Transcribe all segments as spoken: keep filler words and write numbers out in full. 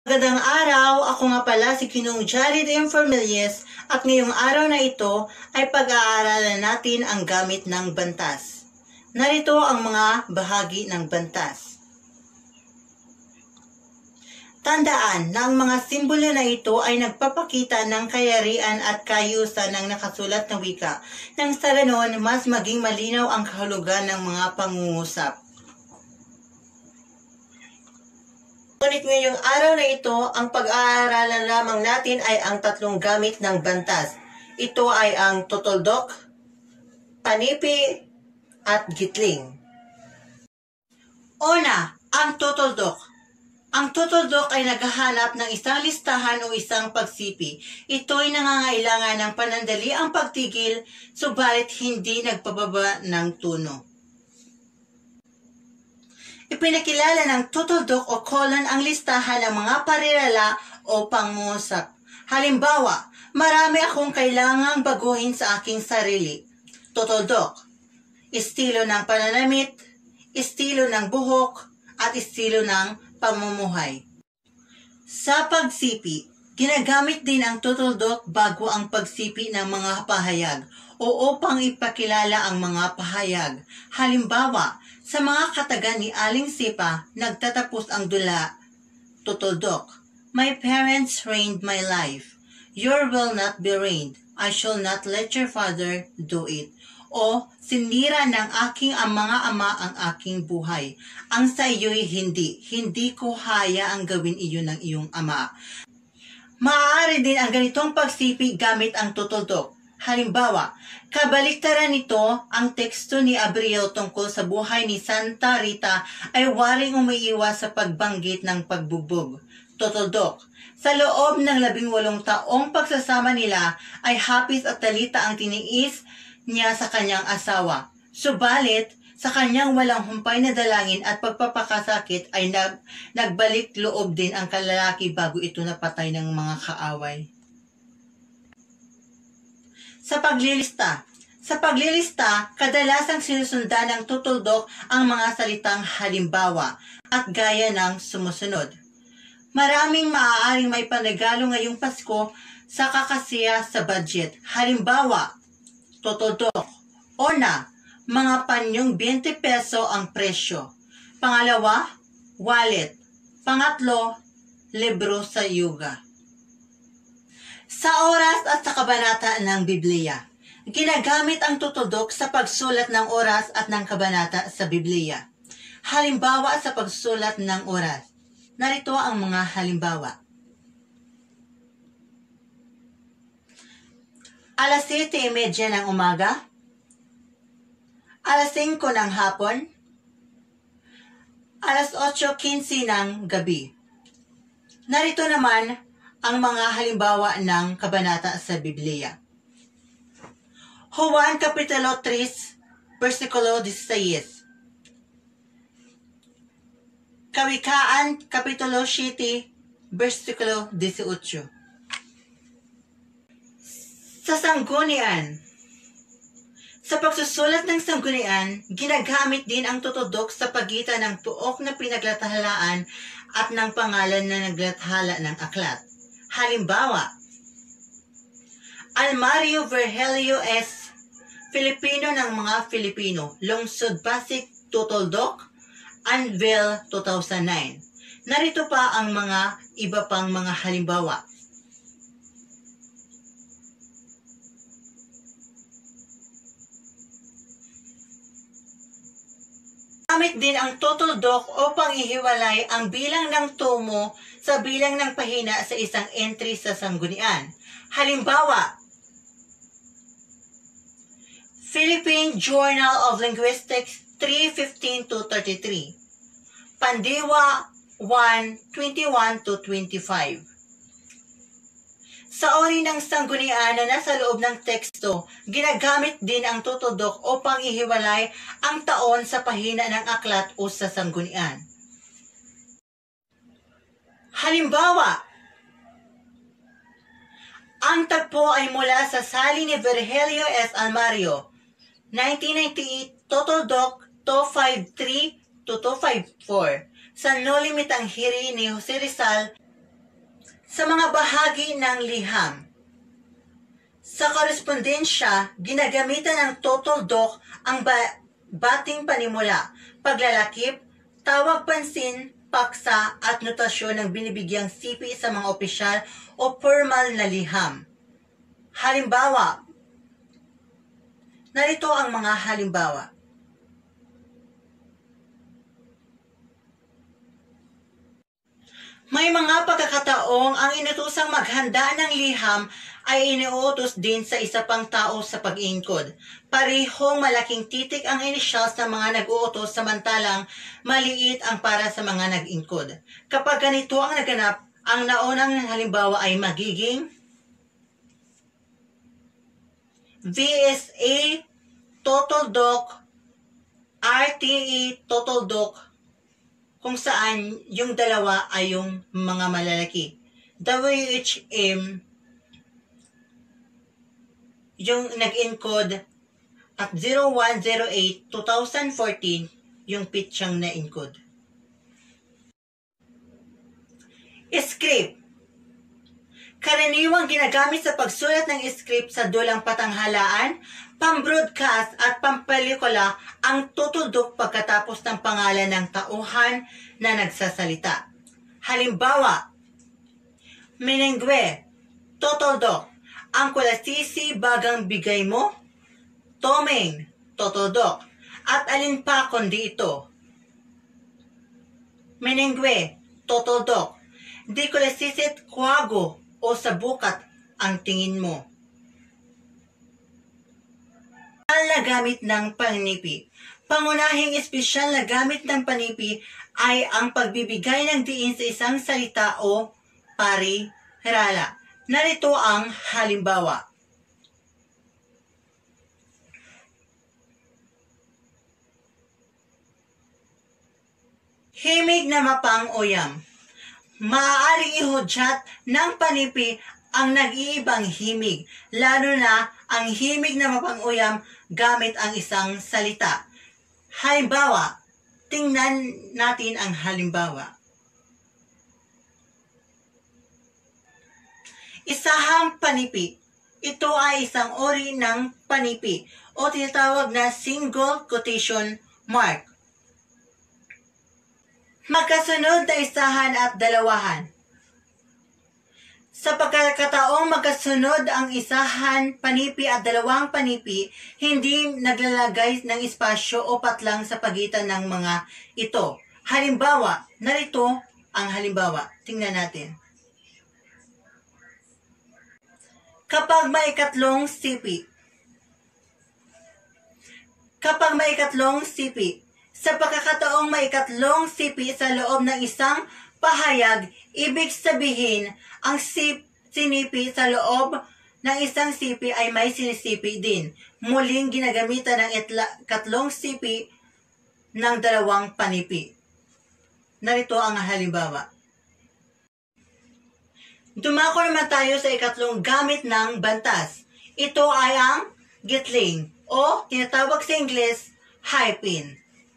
Magandang araw, ako nga pala si Kinong Jared Informelies at ngayong araw na ito ay pag-aaralan natin ang gamit ng bantas. Narito ang mga bahagi ng bantas. Tandaan na ang mga simbolo na ito ay nagpapakita ng kayarian at kaayusan ng nakasulat na wika, nang sa ganon mas maging malinaw ang kahulugan ng mga pangungusap. Ngunit ngayong araw na ito, ang pag-aaralan lamang natin ay ang tatlong gamit ng bantas. Ito ay ang tutuldok, panipi, at gitling. Una, ang tutuldok. Ang tutuldok ay naghahanap ng isang listahan o isang pagsipi. Ito ay nangangailangan ng panandali ang pagtigil, subalit hindi nagpababa ng tono. Ipinakilala ng tutuldok o colon ang listahan ng mga parirala o pangungusap. Halimbawa, marami akong kailangang baguhin sa aking sarili. Tutuldok, estilo ng pananamit, estilo ng buhok, at estilo ng pamumuhay. Sa pagsipi, ginagamit din ang tutuldok bago ang pagsipi ng mga pahayag o upang ipakilala ang mga pahayag. Halimbawa, sa mga kataga ni Aling Sipa, nagtatapos ang dula, tutuldok. My parents reigned my life. Your will not be reigned. I shall not let your father do it. O, sinira ng aking ang mga ama ang aking buhay. Ang sa iyo'y hindi. Hindi ko haya ang gawin iyon ng iyong ama. Maaari din ang ganitong pagsipi gamit ang tutuldok. Halimbawa, kabaliktaran nito, ang teksto ni Abreu tungkol sa buhay ni Santa Rita ay waring umiiwas sa pagbanggit ng pagbugbog. Tutuldok. Sa loob ng labing walong taong pagsasama nila ay hapis at talita ang tiniis niya sa kanyang asawa. Subalit, sa kanyang walang humpay na dalangin at pagpapakasakit ay nag, nagbalik loob din ang kalalaki bago ito napatay ng mga kaaway. Sa paglilista. Sa paglilista, kadalasang sinusundan ng tutuldok ang mga salitang halimbawa at gaya ng sumusunod. Maraming maaaring may panregalo ngayong Pasko sa kakasiya sa budget. Halimbawa, tutuldok. Una, mga panyong twenty peso ang presyo. Pangalawa, wallet. Pangatlo, libro sa yoga. Sa oras at sa kabanata ng Biblia, ginagamit ang tutuldok sa pagsulat ng oras at ng kabanata sa Biblia. Halimbawa sa pagsulat ng oras. Narito ang mga halimbawa. alas siyete trenta ng umaga, alas singko ng hapon, alas otso quince ng gabi. Narito naman ang mga halimbawa ng kabanata sa Biblia. Juan Kapitulo three, versikulo sixteen. Kawikaan Kapitulo seven, versikulo eighteen. Sa sanggunian. Sa pagsusulat ng sanggunian, ginagamit din ang tutuldok sa pagitan ng tuok na pinaglathalaan at ng pangalan na naglathala ng aklat. Halimbawa, Almario Virgilio S. Filipino ng mga Filipino, Lungsod Pasig, Tutuldok, Anvil two thousand nine. Narito pa ang mga iba pang mga halimbawa. Gamit din ang tutuldok upang ihiwalay ang bilang ng tumo sa bilang ng pahina sa isang entry sa sanggunian. Halimbawa, Philippine Journal of Linguistics three fifteen to thirty-three, Pandiwa one twenty-one to twenty-five. Sa uri ng sanggunian na nasa loob ng teksto, ginagamit din ang tutuldok upang ihiwalay ang taon sa pahina ng aklat o sa sanggunian. Halimbawa, ang tagpo ay mula sa sali ni Virgilio S. Almario, nineteen ninety-eight, Tutuldok two fifty-three to two fifty-four. Sa no limitang hiri ni Jose Rizal, Sa mga bahagi ng liham. Sa korespondensya, ginagamitan ng total doc ang ba- bating panimula, paglalakip, tawag pansin, paksa at notasyon ng binibigyang sipi sa mga opisyal o formal na liham. Halimbawa, narito ang mga halimbawa. May mga pagkakataong ang inutusang maghanda ng liham ay iniuutos din sa isa pang tao sa pag-iingkod. Parehong malaking titik ang inisyal sa mga nag-uutos samantalang maliit ang para sa mga nag-ingkod. Kapag ganito ang naganap, ang naunang halimbawa ay magiging V S A Total Doc, R T E Total Doc, kung saan yung dalawa ay yung mga malalaki. W H M yung nag-encode at zero one zero eight twenty fourteen yung pitchang na-encode. Script. Karaniwang ginagamit sa pagsulat ng script sa dulang patanghalaan, pambroadcast at pampelikula ang tutudok pagkatapos ng pangalan ng tauhan na nagsasalita. Halimbawa, Menengwe, Total Doc, ang kulasisi bagang bigay mo, Tomeng, Total Doc, at alin pa kundi ito. Menengwe, Total Doc, di kulasisit kwago o sa bukat ang tingin mo. Na gamit ng panipi. Pangunahing espesyal na gamit ng panipi ay ang pagbibigay ng diin sa isang salita o pari-hirala. Narito ang halimbawa. Himig na mapang uyam. Maaaring ihudyat ng panipi ang nag-iibang himig, lalo na ang himig na mapang-uyam gamit ang isang salita. Halimbawa, tingnan natin ang halimbawa. Isahang panipi. Ito ay isang uri ng panipi o tinatawag na single quotation mark. Magkasunod na isahan at dalawahan. Sa pagkakataong magkasunod ang isahan, panipi at dalawang panipi, hindi naglalagay ng espasyo o patlang sa pagitan ng mga ito. Halimbawa, narito ang halimbawa. Tingnan natin. Kapag may ikatlong sipi. Kapag may ikatlong sipi. Sa pagkakataong may ikatlong sipi sa loob ng isang pahayag, ibig sabihin, ang sip, sinipi sa loob ng isang sipi ay may sinisipi din. Muling ginagamitan ng itla, katlong sipi ng dalawang panipi. Narito ang halimbawa. Dumako naman tayo sa ikatlong gamit ng bantas. Ito ay ang gitling o tinatawag sa Ingles, hyphen.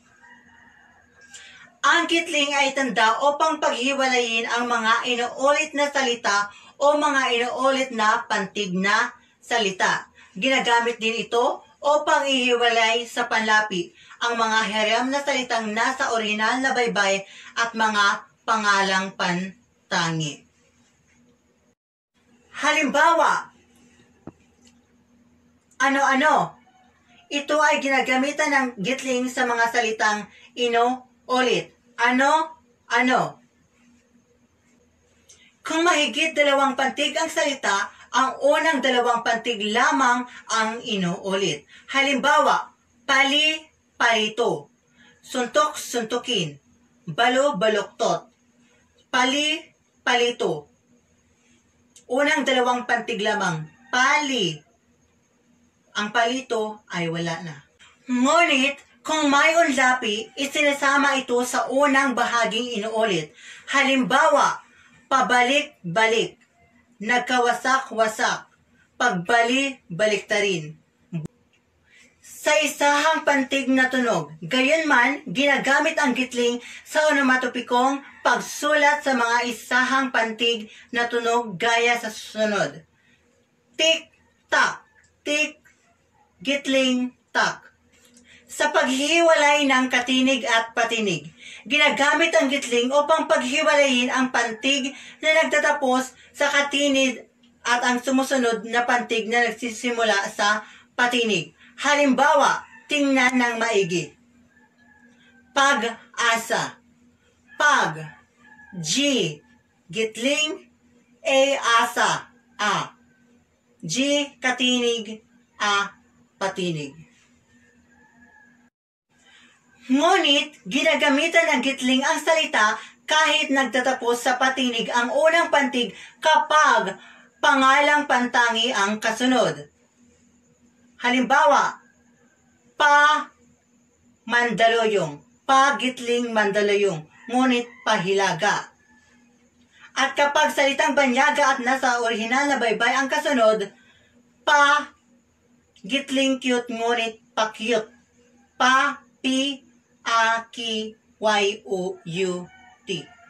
Ang gitling ay tanda upang paghiwalayin ang mga inuulit na salita o mga inuulit na pantig na salita. Ginagamit din ito upang ihiwalay sa panlapi ang mga hiram na salitang nasa orihinal na baybay at mga pangalang pantangi. Halimbawa, ano-ano. Ito ay ginagamitan ng gitling sa mga salitang ino, ulit. Ano? Ano? Kung mahigit dalawang pantig ang salita, ang unang dalawang pantig lamang ang inuulit. Halimbawa, pali, palito. Suntok, suntukin. Balo, baluktot. Pali, palito. Unang dalawang pantig lamang. Pali. Ang palito ay wala na. Ngunit, kung may unlapi, isinasama ito sa unang bahaging inuulit. Halimbawa, pabalik-balik, nagkawasak-wasak, pagbali-baliktarin. sa isahang pantig na tunog. Gayunman, ginagamit ang gitling sa onomatopikong pagsulat sa mga isahang pantig na tunog gaya sa susunod. Tik-tak, tik, gitling, tak. Sa paghiwalay ng katinig at patinig, ginagamit ang gitling upang paghiwalayin ang pantig na nagtatapos sa katinig at ang sumusunod na pantig na nagsisimula sa patinig. Halimbawa, tingnan ng maigi. Pag-asa. Pag. G. Gitling. A. Asa. A. G. Katinig. A. Patinig. Ngunit, ginagamitan ng gitling ang salita kahit nagtatapos sa patinig ang unang pantig kapag pangalang pantangi ang kasunod. Halimbawa, pa Mandaluyong, pa gitling Mandaluyong, ngunit pahilaga. At kapag salitang banyaga at nasa orihinal na baybay ang kasunod, pa gitling cute ngunit pa-cute, pa pi a ki y u u t.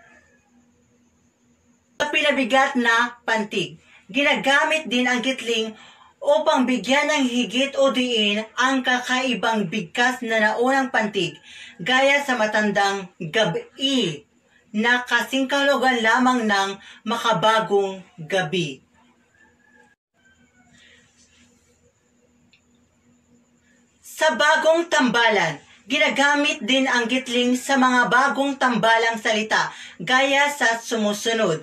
Sa pinabigat na pantig, ginagamit din ang gitling upang bigyan ng higit o diin ang kakaibang bigkas na naunang pantig, gaya sa matandang gabi na kasing kahulugan lamang ng makabagong gabi. Sa bagong tambalan, ginagamit din ang gitling sa mga bagong tambalang salita, gaya sa sumusunod.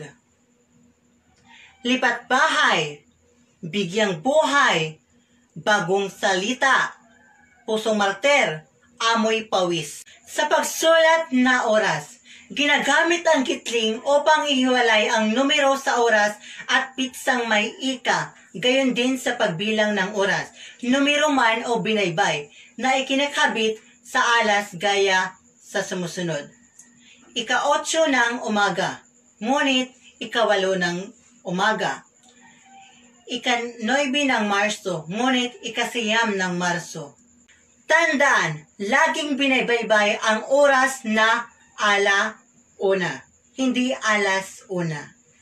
Lipat bahay, bigyang buhay, bagong salita, pusong martir, amoy pawis. Sa pagsulat na oras, ginagamit ang gitling upang ihiwalay ang numero sa oras at pitsang may ika, gayon din sa pagbilang ng oras, numero man o binaybay, na ikinakabit sa alas gaya sa sumusunod. Ika-otso ng umaga, ngunit ikawalo ng umaga. Ika-noybe ng Marso, ngunit ikasiyam ng Marso. Tandaan, laging binaybaybay ang oras na ala una, hindi alas una.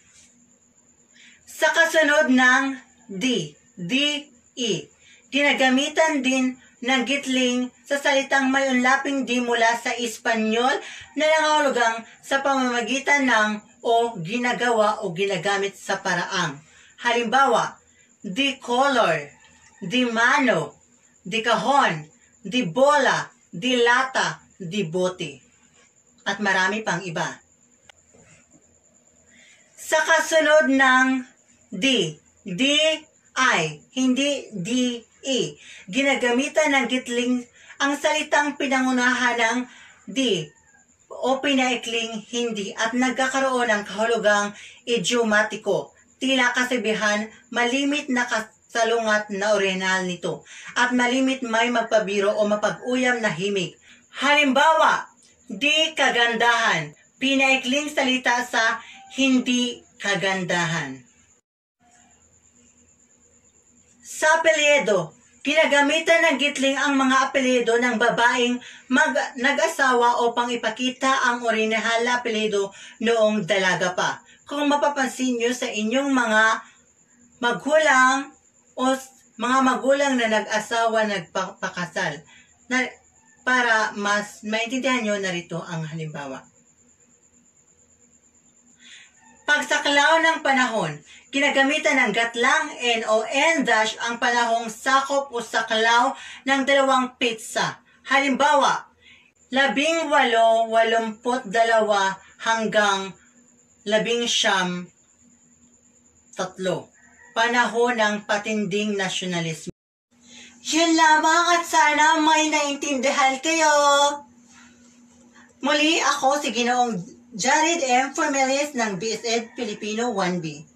Sa kasunod ng di, di, i, ginagamitan din ng gitling sa salitang may unlaping di mula sa Espanyol na nangahulugang sa pamamagitan ng o ginagawa o ginagamit sa paraang. Halimbawa, di color, di mano, di kahon, di bola, di lata, di bote. At marami pang iba. Sa kasunod ng di, di, ay, hindi di, i, ginagamitan ng gitling ang salitang pinangunahan ng di o pinaikling hindi at nagkakaroon ng kahulugang idiomatiko, tila kasabihan, malimit na kasalungat na orihinal nito, at malimit may magpabiro o mapag-uyam na himig. Halimbawa, di kagandahan, pinaikling salita sa hindi kagandahan. Sa apelyido, ginagamitan ng gitling ang mga apelyido ng babaeng mag- nag-asawa upang ipakita ang orihinal na apelyido noong dalaga pa. Kung mapapansin nyo sa inyong mga magulang o mga magulang na nag-asawa, nagpakasal, na, para mas maintindihan nyo, narito ang halimbawa. Pagsaklaw ng panahon, ginagamitan ng gatlang N o N dash ang panahong sakop o saklaw ng dalawang pizza. Halimbawa, labing walo, walumput dalawa hanggang labing siyam, tatlo. Panahon ng patinding nasyonalismo. Yun lamang at sana may naintindihan kayo. Muli ako si Ginoong Jared M. Formelius ng B S Ed Filipino one B.